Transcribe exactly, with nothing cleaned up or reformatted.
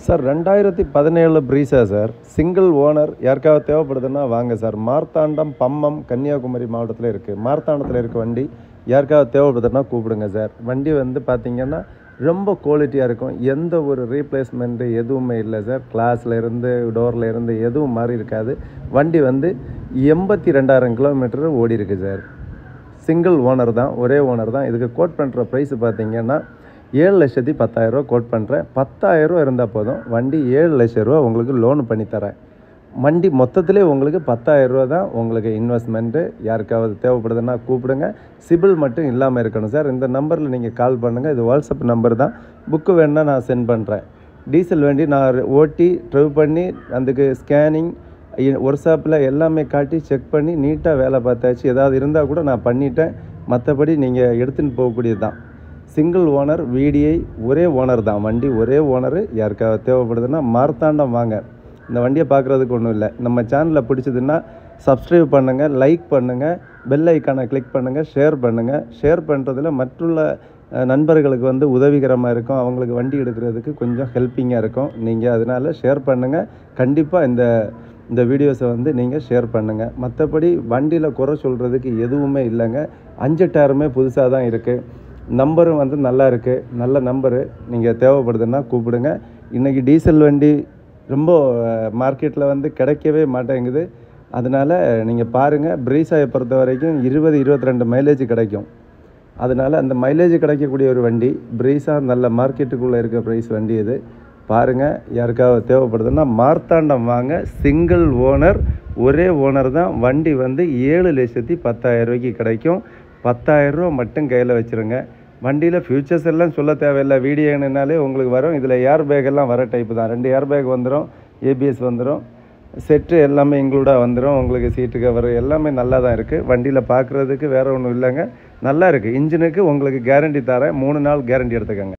Sir ரெண்டாயிரத்தி பதினேழு ப்ரீஸா sir. Single owner யாருக்காவது தேவைப்படுதுன்னா வாங்க சார். மார்த்தாண்டம், பம்மம், கன்னியாகுமரி மாவட்டத்தில் இருக்குது. மார்த்தாண்டத்தில் இருக்க வண்டி யாருக்காவது தேவைப்படுதுன்னா கூப்பிடுங்க சார். வண்டி வந்து பார்த்திங்கன்னா ரொம்ப குவாலிட்டியாக இருக்கும். எந்த ஒரு ரீப்ளேஸ்மெண்ட்டு எதுவுமே இல்லை சார். கிளாஸில் இருந்து டோரில் இருந்து எதுவும் மாறி இருக்காது. வண்டி வந்து எண்பத்தி ரெண்டாயிரம் கிலோமீட்டர் ஓடி இருக்கு சார். சிங்கிள் ஓனர் தான், ஒரே ஓனர் தான். இதுக்கு கோட் பண்ணுற ப்ரைஸ் பார்த்திங்கன்னா ஏழு லட்சத்தி பத்தாயிரரூவா கோட் பண்ணுறேன். பத்தாயிரரூவா இருந்தால் போதும். வண்டி ஏழு லட்ச ரூபா உங்களுக்கு லோன் பண்ணித்தரேன். வண்டி மொத்தத்திலே உங்களுக்கு பத்தாயிரரூவா தான் உங்களுக்கு இன்வெஸ்ட்மெண்ட்டு. யாருக்காவது தேவைப்படுதுன்னா கூப்பிடுங்க. சிபில் மட்டும் இல்லாமல் இருக்கணும் சார். இந்த நம்பரில் நீங்கள் கால் பண்ணுங்கள். இது வாட்ஸ்அப் நம்பர் தான். புக்கு வேணுன்னா நான் சென்ட் பண்ணுறேன். டீசல் வண்டி நான் ஓட்டி ட்ரைவ் பண்ணி அதுக்கு ஸ்கேனிங் ஒர்க் ஷாப்பில் எல்லாமே காட்டி செக் பண்ணி நீட்டாக வேலை பார்த்தாச்சு. ஏதாவது இருந்தால் கூட நான் பண்ணிட்டேன். மற்றபடி நீங்கள் எடுத்துன்னு போகக்கூடியது தான். சிங்கிள் ஓனர், விடிஐ, ஒரே ஓனர் தான். வண்டி ஒரே ஓனரு. யாருக்காவது தேவைப்படுதுன்னா மார்த்தாண்டம் வாங்க. இந்த வண்டியை பார்க்குறதுக்கு ஒன்றும் இல்லை. நம்ம சேனலில் பிடிச்சதுன்னா சப்ஸ்கிரைப் பண்ணுங்கள், லைக் பண்ணுங்கள், பெல் ஐக்கானை கிளிக் பண்ணுங்கள், ஷேர் பண்ணுங்கள். ஷேர் பண்ணுறதுல மற்றுள்ள நண்பர்களுக்கு வந்து உதவிகரமாக இருக்கும். அவங்களுக்கு வண்டி எடுக்கிறதுக்கு கொஞ்சம் ஹெல்ப்பிங்காக இருக்கும். நீங்கள் அதனால் ஷேர் பண்ணுங்கள். கண்டிப்பாக இந்த இந்த வீடியோஸை வந்து நீங்கள் ஷேர் பண்ணுங்கள். மற்றபடி வண்டியில் குறை சொல்கிறதுக்கு எதுவுமே இல்லைங்க. அஞ்சு டயருமே புதுசாக தான் இருக்குது. நம்பரும் வந்து நல்லா இருக்குது. நல்ல நம்பரு. நீங்கள் தேவைப்படுதுன்னா கூப்பிடுங்க. இன்றைக்கி டீசல் வண்டி ரொம்ப மார்க்கெட்டில் வந்து கிடைக்கவே மாட்டேங்குது. அதனால் நீங்கள் பாருங்கள். ப்ரீஸாயை பொறுத்த வரைக்கும் இருபது இருபத்தி ரெண்டு மைலேஜ் கிடைக்கும். அதனால் அந்த மைலேஜ் கிடைக்கக்கூடிய ஒரு வண்டி ப்ரீஸா. நல்ல மார்க்கெட்டுக்குள்ளே இருக்க ப்ரைஸ் வண்டி இது. பாருங்கள். யாருக்காவது தேவைப்படுதுன்னா மார்த்தாண்டம் வாங்க. சிங்கிள் ஓனர், ஒரே ஓனர் தான். வண்டி வந்து ஏழு லட்சத்தி பத்தாயிரம் ரூபாய்க்கு கிடைக்கும். பத்தாயிரரூவா மட்டும் கையில் வச்சுருங்க. வண்டியில் ஃபியூச்சர்ஸ் எல்லாம் சொல்ல தேவையில்லை. வீடியோனாலே உங்களுக்கு வரும். இதில் ஏர் பேக்கெல்லாம் வர டைப்பு தான். ரெண்டு ஏர் பேக் வந்துடும், ஏபிஎஸ் வந்துடும், செட்டு எல்லாமே இன்க்ளூடாக வந்துடும். உங்களுக்கு சீட்டு கவர் எல்லாமே நல்லா தான் இருக்குது. வண்டியில் பார்க்குறதுக்கு வேறு ஒன்றும் இல்லைங்க. நல்லா இருக்குது. இன்ஜினுக்கு உங்களுக்கு கேரண்டி தரேன். மூணு நாள் கேரண்டி எடுத்துக்கோங்க.